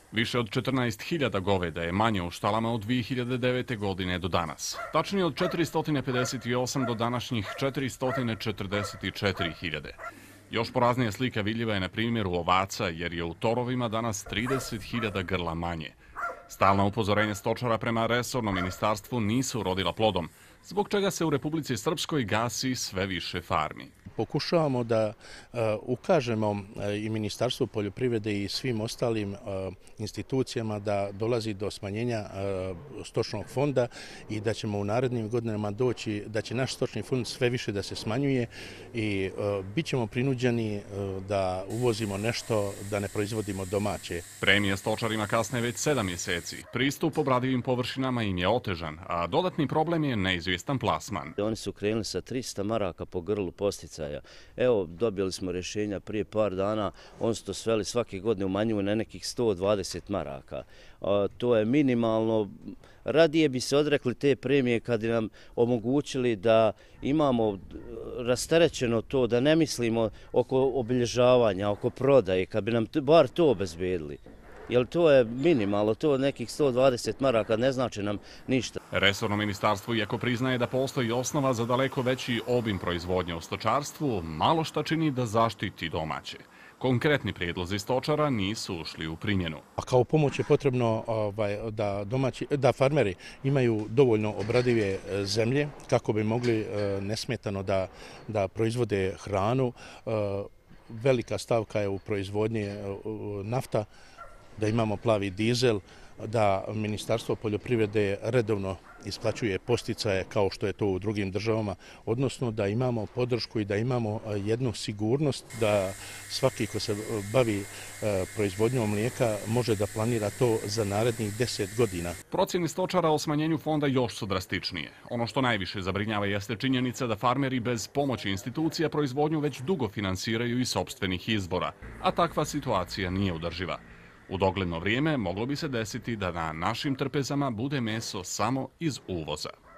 Više od 14.000 goveda je manje u štalama od 2009. godine do danas. Tačnije od 458 do današnjih 444.000. Još poraznija slika vidljiva je na primjeru ovaca, jer je u torovima danas 30.000 grla manje. Stalna upozorenja stočara prema resornom ministarstvu nisu urodila plodom, zbog čega se u Republici Srpskoj gasi sve više farmi. Pokušavamo da ukažemo i Ministarstvu poljoprivrede i svim ostalim institucijama da dolazi do smanjenja stočnog fonda i da ćemo u narednim godinama doći, da će naš stočni fond sve više da se smanjuje i bit ćemo prinuđeni da uvozimo nešto, da ne proizvodimo domaće. Premije stočarima kasne već 7 mjeseci. Pristup obradivim površinama im je otežan, a dodatni problem je neizvjestan plasman. Oni su krenuli sa 300 maraka po grlu posticaja. Evo, dobili smo rješenja prije par dana, oni su to sveli svake godine umanjuju na nekih 120 maraka. To je minimalno. Radije bi se odrekli te premije kad bi nam omogućili da imamo rasterećeno to, da ne mislimo oko obilježavanja, oko prodaje, kad bi nam bar to obezbedili. Jer to je minimalno, to je nekih 120 maraka, ne znači nam ništa. Resorno ministarstvo, iako priznaje da postoji osnova za daleko veći obim proizvodnje u stočarstvu, malo šta čini da zaštiti domaće. Konkretni prijedlozi stočara nisu ušli u primjenu. A kao pomoć je potrebno da farmeri imaju dovoljno obradive zemlje kako bi mogli nesmetano da proizvode hranu. Velika stavka je u proizvodnji nafta, da imamo plavi dizel, da Ministarstvo poljoprivrede redovno isplaćuje posticaje kao što je to u drugim državama, odnosno da imamo podršku i da imamo jednu sigurnost da svaki ko se bavi proizvodnjom mlijeka može da planira to za narednih 10 godina. Procjene stočara o smanjenju fonda još su drastičnije. Ono što najviše zabrinjava jeste činjenica da farmeri bez pomoći institucija proizvodnju već dugo finansiraju iz sopstvenih izbora, a takva situacija nije održiva. U dogledno vrijeme moglo bi se desiti da na našim trpezama bude meso samo iz uvoza.